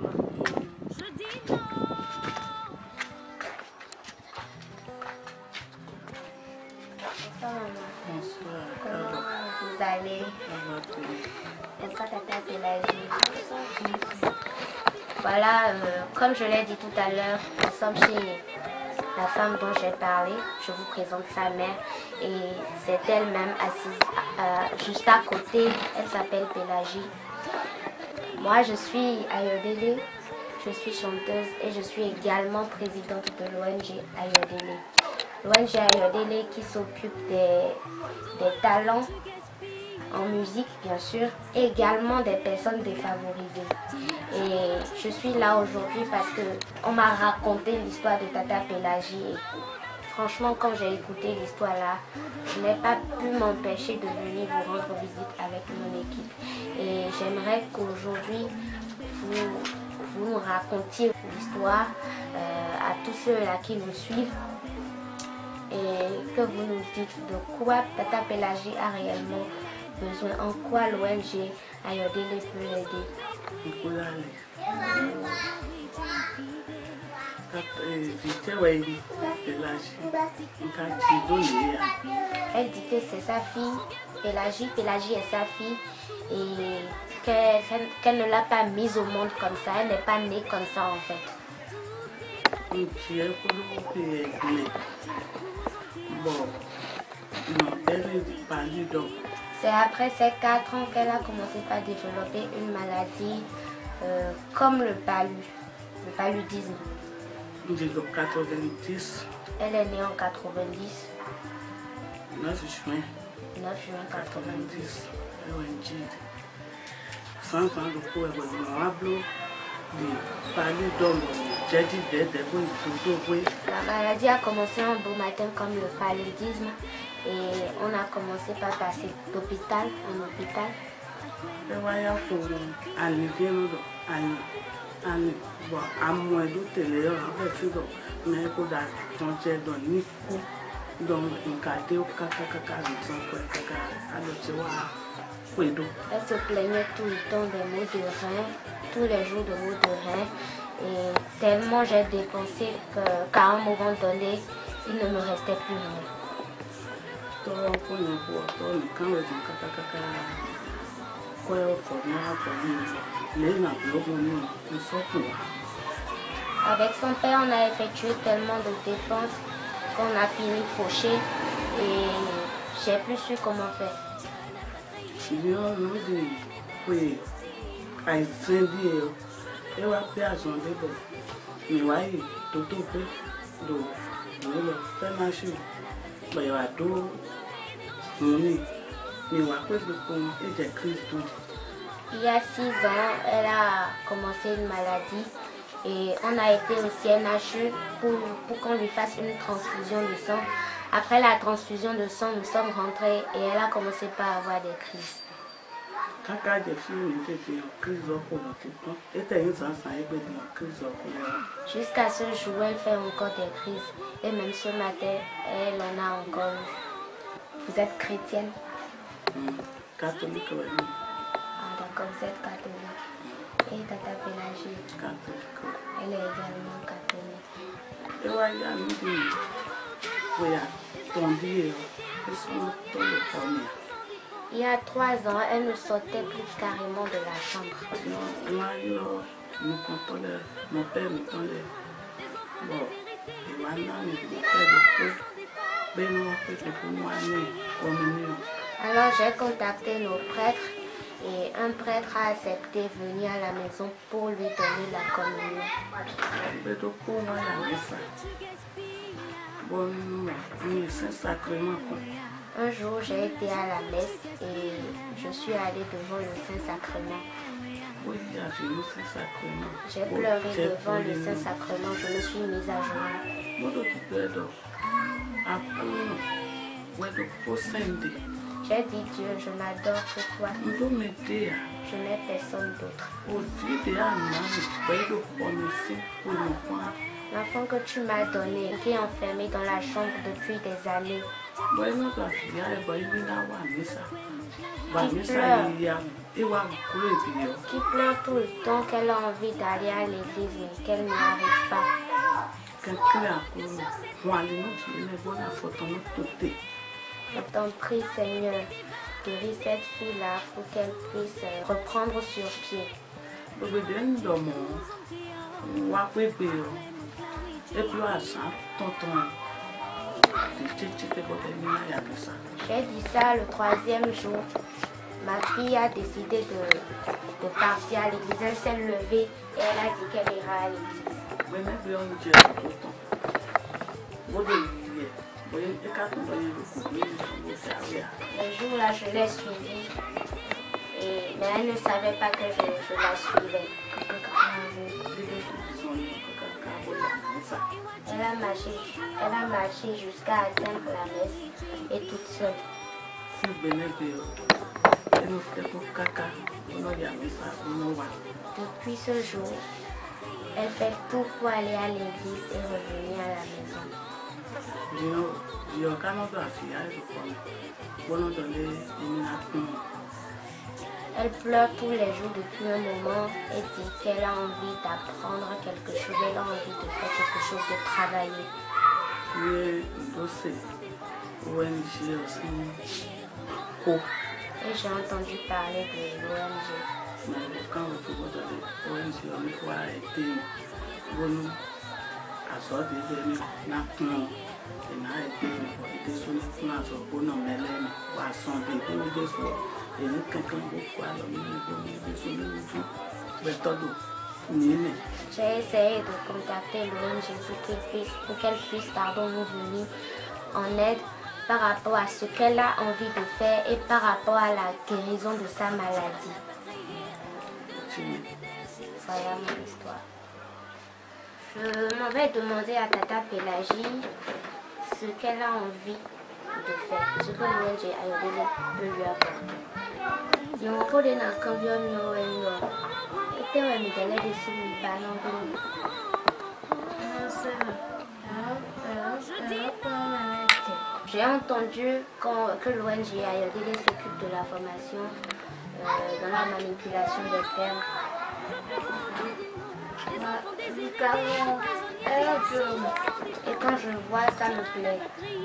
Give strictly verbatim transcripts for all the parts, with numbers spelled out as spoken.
Bonsoir. Comment vous allez? Bonsoir Tata Pélagie. Voilà, euh, comme je l'ai dit tout à l'heure, nous sommes chez la femme dont j'ai parlé. Je vous présente sa mère et c'est elle-même assise euh, juste à côté. Elle s'appelle Pélagie. Moi, je suis Ayodele, je suis chanteuse et je suis également présidente de l'O N G Ayodele. L'O N G Ayodele qui s'occupe des, des talents en musique, bien sûr, et également des personnes défavorisées. Et je suis là aujourd'hui parce qu'on m'a raconté l'histoire de Tata Pélagie. Et franchement, quand j'ai écouté l'histoire là, je n'ai pas pu m'empêcher de venir vous rendre visite avec mon équipe. Et j'aimerais qu'aujourd'hui, vous, vous nous racontiez l'histoire euh, à tous ceux-là qui nous suivent et que vous nous dites de quoi Tata Pélagie a réellement besoin, en quoi l'O N G Ayodele peut l'aider. Elle dit que c'est sa fille, Pélagie, Pélagie est sa fille et qu'elle qu'elle ne l'a pas mise au monde comme ça, elle n'est pas née comme ça en fait. C'est après ces quatre ans qu'elle a commencé par développer une maladie euh, comme le palud, le paludisme. Elle est née en quatre-vingt-dix. neuf juin. neuf juin quatre-vingt-dix. La maladie a commencé un beau matin comme le paludisme et on a commencé par passer d'hôpital en hôpital. Elle se plaignait tout le temps des maux de rein, tous les jours de maux de rein. Et tellement j'ai dépensé qu'à un moment donné, il ne me restait plus rien. Avec son père, on a effectué tellement de dépenses qu'on a fini fauché et j'ai plus su comment faire. Il y a six ans, elle a commencé une maladie et on a été au C N H U pour, pour qu'on lui fasse une transfusion de sang. Après la transfusion de sang, nous sommes rentrés et elle a commencé par avoir des crises. Jusqu'à ce jour, elle fait encore des crises. Et même ce matin, elle en a encore eu. Vous êtes chrétienne? Catholique, oui. Ah d'accord, vous êtes catholique. Et Tata Pélagie? Catholique. Elle est également catholique. Et voilà, nous dit, oui, attendez, il y a trois ans, elle ne sortait plus carrément de la chambre. Mon père me connaît. Bon, et maintenant, alors j'ai contacté nos prêtres et un prêtre a accepté de venir à la maison pour lui donner la communion. Un jour, j'ai été à la messe et je suis allée devant le Saint-Sacrement. J'ai pleuré devant le Saint-Sacrement, je me suis mise à genoux. J'ai dit Dieu, je n'adore que toi. Je n'ai personne d'autre. L'enfant que tu m'as donné qui est enfermé dans la chambre depuis des années. qui pleure, qui pleure tout le temps, qu'elle a envie d'aller à l'église mais qu'elle n'y arrive pas. Je t'en prie, Seigneur, guéris cette fille-là pour qu'elle puisse reprendre sur pied. J'ai dit ça le troisième jour. Ma fille a décidé de, de partir à l'église. Elle s'est levée et elle a dit qu'elle ira à l'église. Le jour-là, je l'ai suivie, et, mais elle ne savait pas que je, je la suivais. Elle a marché, elle a marché jusqu'à atteindre la messe et toute seule. Depuis ce jour, elle fait tout pour aller à l'église et revenir à la maison. Elle pleure tous les jours depuis un moment et dit qu'elle a envie d'apprendre quelque chose, elle a envie de faire quelque chose, de travailler. Et j'ai entendu parler de l'O N G. J'ai essayé de contacter l'O N G pour qu'elle puisse, pour qu'elle puisse pardon, nous venir en aide par rapport à ce qu'elle a envie de faire et par rapport à la guérison de sa maladie. Voilà mon histoire. Je m'en vais demander à Tata Pélagie ce qu'elle a envie de faire, ce que l'O N G Ayodele peut lui apporter. Nous pouvons dans le camion Noël. Et tu vas me donner des sous-ballons. J'ai entendu quand, que l'O N G Ayodele s'occupe de la formation euh, dans la manipulation des termes. Et quand je vois ça me plaît.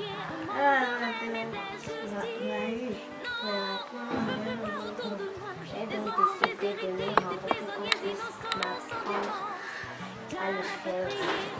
J'ai donc décidé de les rendre pour qu'on puisse m'apprendre à le faire.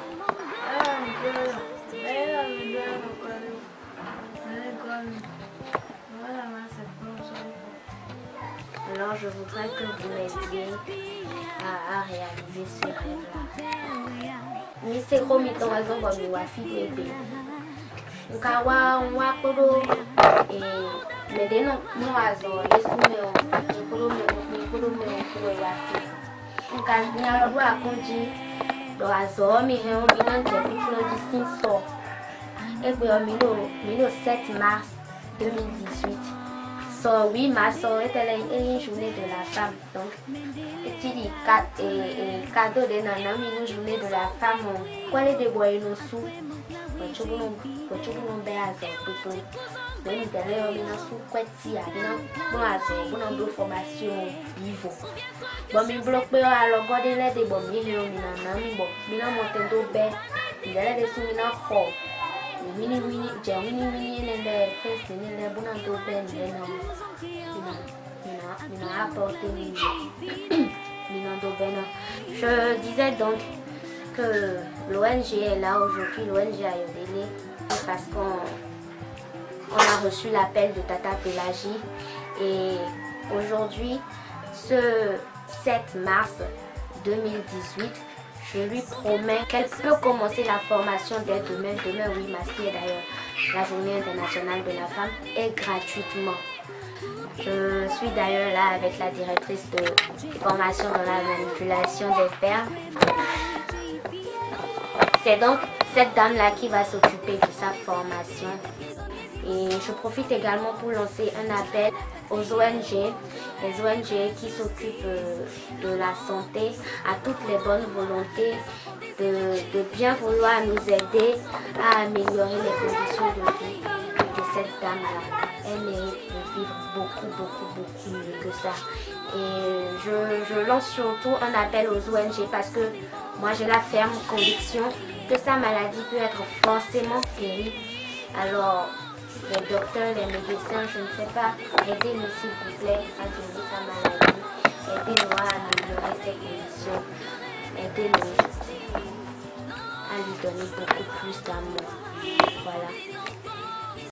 Alors je voudrais que vous m'aidiez à, à réaliser ce rêve-là. Mais c'est comme il t'en a dit, on va faire des on va on va podo et mais de non non azo les sumeo et podo me podo me podo ya on ka nya lo a konji do azo mi he on bi nan je pitulo di sinso e pe o mi lo mi lo sept mars deux mille dix-huit. So huit mars était une journée de la femme. Donc, tu dis cadeau de nana, une journée de la femme. Quoi les déboires nos sous? Quand tu veux nous béazer, plutôt. Mais nous allons nous sous quoi si à bien bon azo, bon en formation niveau. Bon mi bloque alors garder les déboires mi le mi nana mi bon, mi na monter do bé. Il allait des sous mi na ho. Mini mini, j'ai mini mini les fesses, les bonnes d'aubaine, les noms. Il m'a apporté mini d'aubaine. Je disais donc que l'O N G est là aujourd'hui, l'O N G Ayodele, parce qu'on on a reçu l'appel de Tata Pélagie. Et aujourd'hui, ce sept mars deux mille dix-huit, je lui promets qu'elle peut commencer la formation dès demain. Demain, huit mars, d'ailleurs, la journée internationale de la femme, et gratuitement. Je suis d'ailleurs là avec la directrice de formation dans la manipulation des pères. C'est donc cette dame-là qui va s'occuper de sa formation. Et je profite également pour lancer un appel aux O N G, les O N G qui s'occupent de la santé, à toutes les bonnes volontés de, de bien vouloir nous aider à améliorer les conditions de vie de cette dame-là, elle mérite de vivre beaucoup, beaucoup, beaucoup mieux que ça. Et je, je lance surtout un appel aux O N G parce que moi j'ai la ferme conviction que sa maladie peut être forcément guérie. Alors, les docteurs, les médecins, je ne sais pas, aidez-nous s'il vous plaît à guérir sa maladie. Aidez-nous à améliorer ses conditions. Aidez-nous à lui donner beaucoup plus d'amour. Voilà.